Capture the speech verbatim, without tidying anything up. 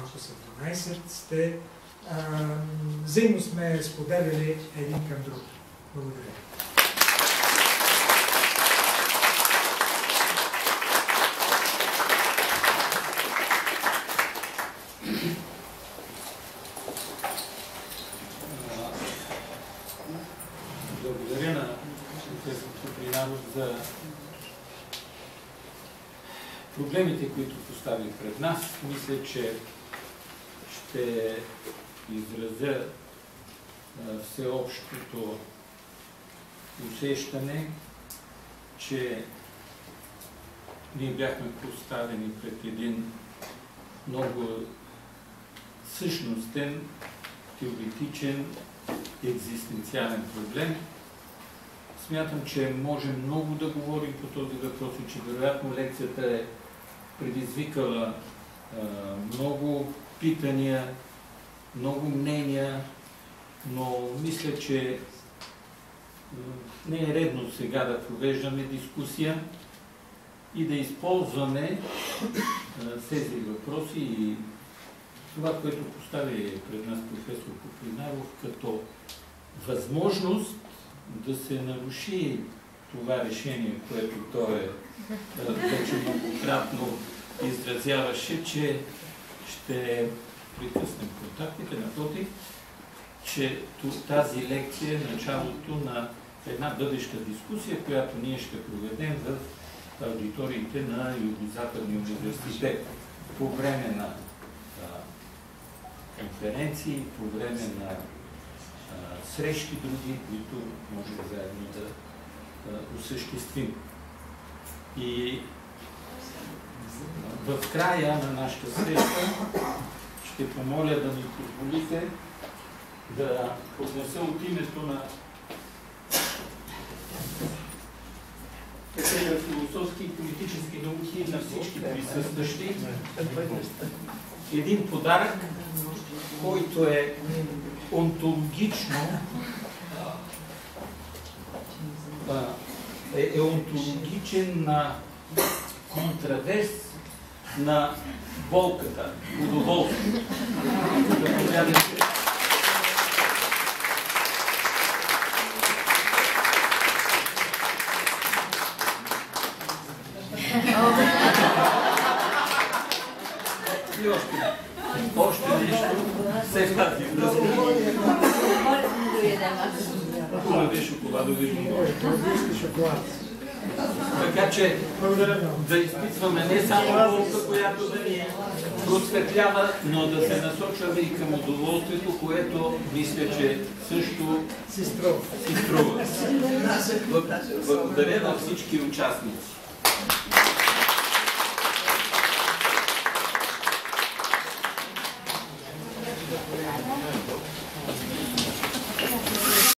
малко са дванайсет, сте, а, взаимно сме споделяли един към друг. Благодаря. Благодаря на професор Купринаров за проблемите, които постави пред нас. Мисля, че ще изразя всеобщото усещане, че ние бяхме поставени пред един много същностен, теоретичен, екзистенциален проблем. Смятам, че можем много да говорим по този въпрос и че вероятно лекцията е предизвикала а, много питания, много мнения, но мисля, че а, не е редно сега да провеждаме дискусия и да използваме а, тези въпроси и това, което постави пред нас професор Купринаров, като възможност да се наруши това решение, което той вече многократно изразяваше, че ще прекъснем контактите. Напротив, че тази лекция е началото на една бъдеща дискусия, която ние ще проведем в аудиториите на Югозападния университет по време на конференции, по време на а, срещи други, които може заедно да а, осъществим. И а, в края на нашата среща ще помоля да ми позволите да поднеса от името на катедра философски и политически науки на всички присъстващи един подарък, който е онтологично е, е онтологичен на контраверс на болката, удоволствието. И още, още нещо, все в тази връзка. Хубави шоколадови бомбони. Така че да изпитваме не само болка, която да ни просветлява, но да се насочваме и към удоволствието, което мисля, че също си струва. Благодаря на всички участници.